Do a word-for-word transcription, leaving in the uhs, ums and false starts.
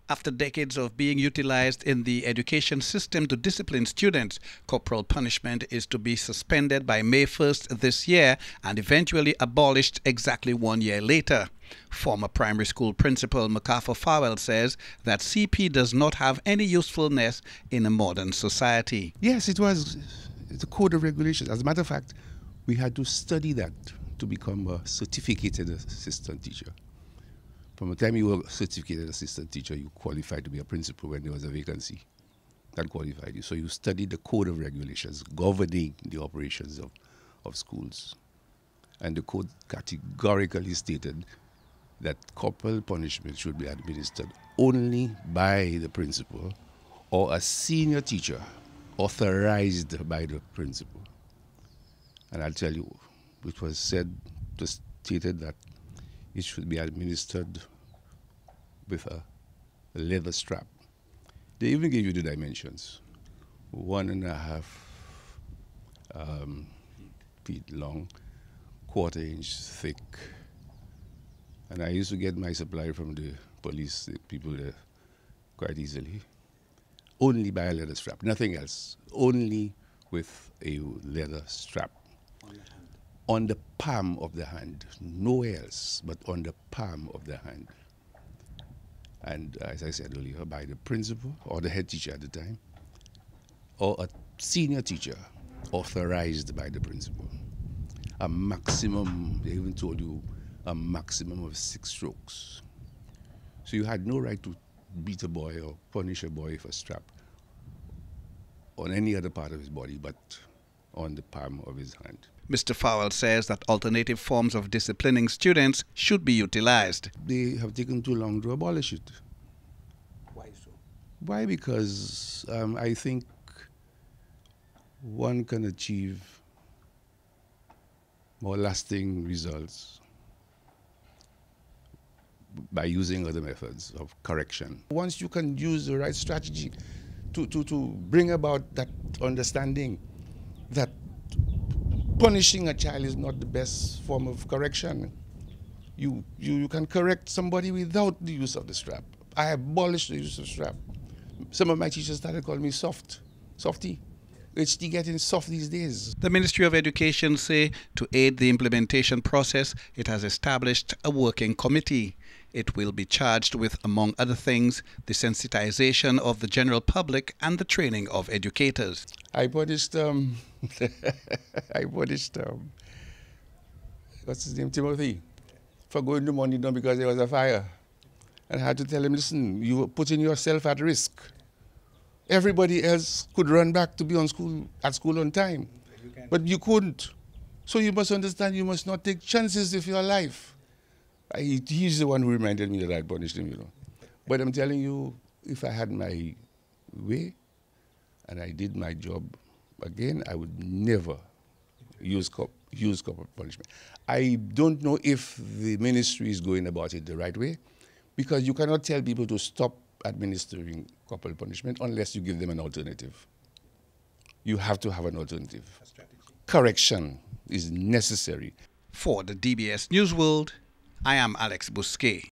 After decades of being utilized in the education system to discipline students, corporal punishment is to be suspended by May first this year and eventually abolished exactly one year later. Former primary school principal Macarthur Farwell says that C P does not have any usefulness in a modern society. Yes, it was the code of regulations. As a matter of fact, we had to study that to become a certificated assistant teacher. From the time you were a certificated assistant teacher, you qualified to be a principal when there was a vacancy. That qualified you. So you studied the code of regulations governing the operations of, of schools. And the code categorically stated that corporal punishment should be administered only by the principal or a senior teacher authorized by the principal. And I'll tell you, it was said, it was stated that it should be administered with a leather strap. They even gave you the dimensions. One and a half um, feet long, quarter inch thick. And I used to get my supply from the police, the people there, quite easily. Only by a leather strap, nothing else. Only with a leather strap. On the hand. On the palm of the hand. Nowhere else, but on the palm of the hand. And as I said earlier, by the principal or the head teacher at the time, or a senior teacher authorized by the principal. A maximum, they even told you, a maximum of six strokes. So you had no right to beat a boy or punish a boy for a strap on any other part of his body but on the palm of his hand. Mister Farwell says that alternative forms of disciplining students should be utilized. They have taken too long to abolish it. Why so? Why? Because um, I think one can achieve more lasting results by using other methods of correction. Once you can use the right strategy to, to, to bring about that understanding that punishing a child is not the best form of correction. You, you, you can correct somebody without the use of the strap. I abolished the use of strap. Some of my teachers started calling me soft, softy. It's getting soft these days. The Ministry of Education say to aid the implementation process, it has established a working committee. It will be charged with, among other things, the sensitization of the general public and the training of educators. I punished, um, I punished, um, what's his name, Timothy, for going to money down because there was a fire. And I had to tell him, listen, you were putting yourself at risk. Everybody else could run back to be on school at school on time, you but you couldn't. So you must understand you must not take chances with your life. I, he's the one who reminded me that I punished him, you know. But I'm telling you, if I had my way and I did my job again, I would never use cop, use corporal punishment. I don't know if the ministry is going about it the right way, because you cannot tell people to stop administering corporal punishment unless you give them an alternative. You have to have an alternative. A strategy. Correction is necessary. For the D B S News World, I am Alex Bousquet.